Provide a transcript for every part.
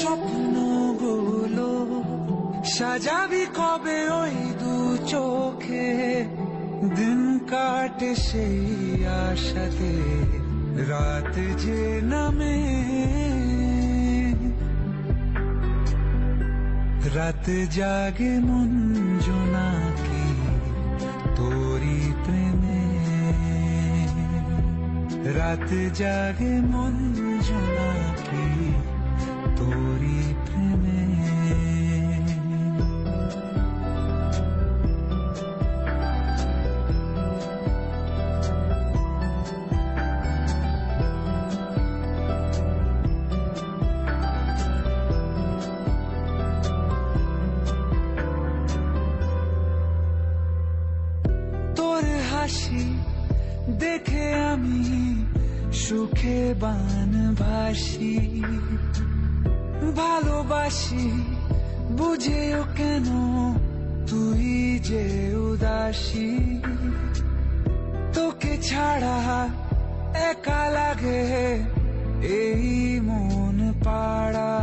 স্বপ্নগুলো সাজাবি কবে ওই দু চোখে, দিন কাটে সেই আশাতে রাত যে নামে, রাত জাগে মন জোনাকি তোরি প্রেমে, রাত জাগে মন জোনাকি তোরি প্রেমে। হাসি দেখে আমি সুখে বানবাসি, ভালোবাসি বুঝেও কেন তুই যে উদাসী, তোকে ছাড়া একা লাগে এই মন পাড়া,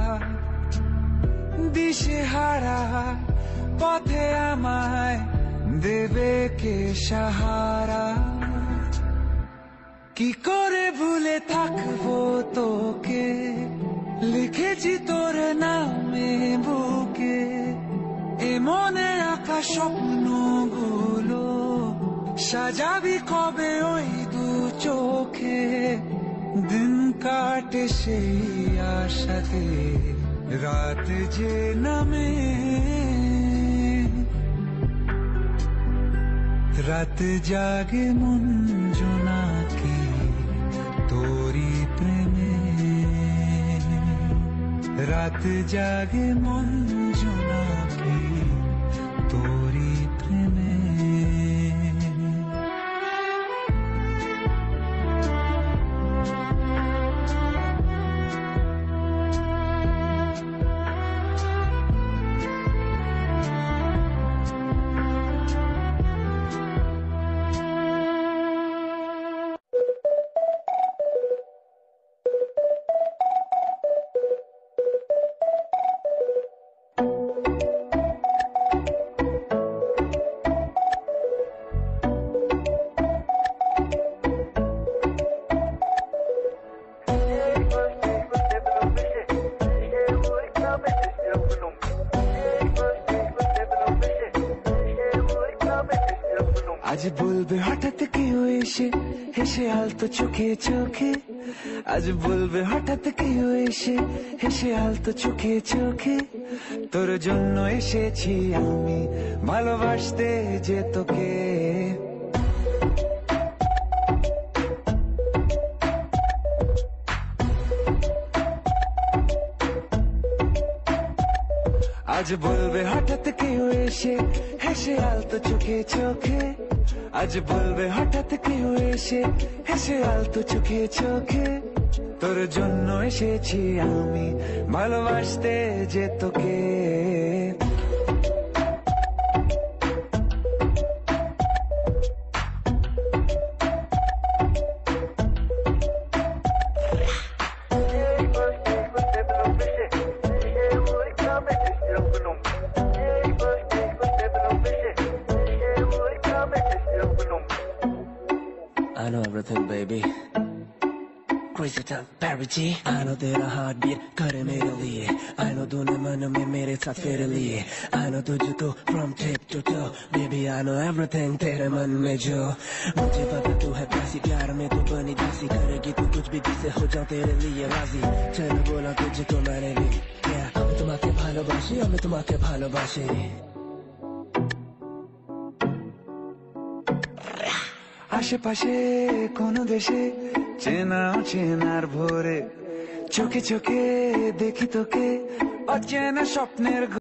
দিশেহারা পথে আমায় দেবে কে সাহারা, কি করে ভুলে থাকবো তোকে, লিখেছি তোর নামে বুকে, এ মনে রাখা স্বপ্নগুলো সাজাবি কবে ওই দু চোখে, দিন কাটে সেই আশাতে রাত যে নামে, রাত জাগে মন জোনাকি তোরি প্রেমে, রাত জাগে মন জোনাকি তোরি প্রেমে। আজ বলবে হঠাৎ কেউ এসে হেসে আলতো চোখে চোখে, আজ বলবে হঠাৎ কেউ এসে হেসে আলতো চোখে চোখে, তোর জন্য এসেছি আমি ভালোবাসতে যে তোকে, আজ বলবে হঠাৎ কেউ এসে হেসে আলতো চোখে চোখে, আজ বলবে হঠাৎ কেউ এসে হেসে আলতো চোখে চোখে, তোর জন্য এসেছি আমি ভালোবাসতে যে তোকে। I know everything, baby. Crazy time, Barry G. I know तेरा heartbeat करे मेरे लिए, I know तूने मन में मेरे साथ फेर लिए, I know तुझको from tip to toe, baby I know everything तेरे मन में जो, मुझे पता तू है प्यासी, प्यार में तू बनी दासी, करेगी तू कुछ भी जिसे हो जाऊं तेरे लिए राजी, चल बोला तुझको मैंने भी, আমি তোমাকে ভালোবাসি, আমি তোমাকে ভালোবাসি। আশেপাশে কোন দেশে চেনা চেনার ভোরে, চোখে চোখে দেখি তোকে অচেনা স্বপ্নের